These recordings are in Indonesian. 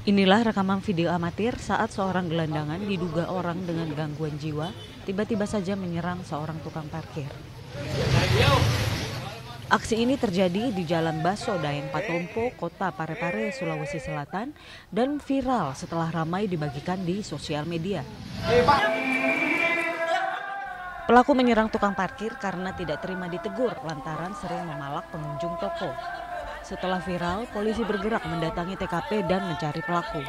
Inilah rekaman video amatir saat seorang gelandangan diduga orang dengan gangguan jiwa tiba-tiba saja menyerang seorang tukang parkir. Aksi ini terjadi di Jalan Baso Daeng Patompo, Kota Parepare, Sulawesi Selatan dan viral setelah ramai dibagikan di sosial media. Pelaku menyerang tukang parkir karena tidak terima ditegur lantaran sering memalak pengunjung toko. Setelah viral, polisi bergerak mendatangi TKP dan mencari pelaku.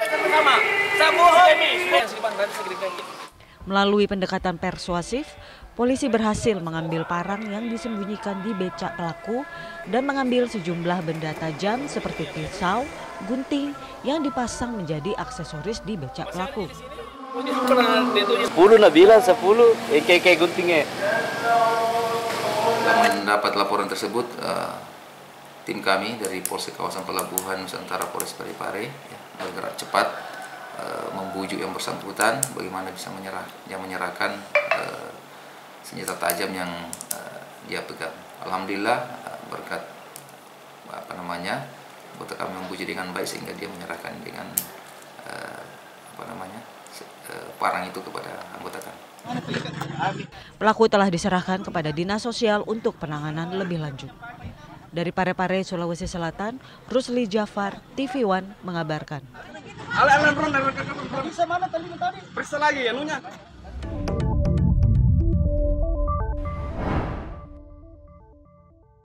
Melalui pendekatan persuasif, polisi berhasil mengambil parang yang disembunyikan di becak pelaku dan mengambil sejumlah benda tajam seperti pisau, gunting yang dipasang menjadi aksesoris di becak pelaku. 10 Nabila 10 kayak guntingnya. Mendapat laporan tersebut, tim kami dari Polsek Kawasan Pelabuhan Nusantara Polres Parepare bergerak cepat membujuk yang bersangkutan bagaimana bisa menyerahkan senjata tajam yang dia pegang. Alhamdulillah berkat anggota kami membujuk dengan baik sehingga dia menyerahkan dengan parang itu kepada anggota kami. Pelaku telah diserahkan kepada Dinas Sosial untuk penanganan lebih lanjut. Dari Parepare, Sulawesi Selatan, Rusli Jafar, TV One mengabarkan. Periksa lagi anunya.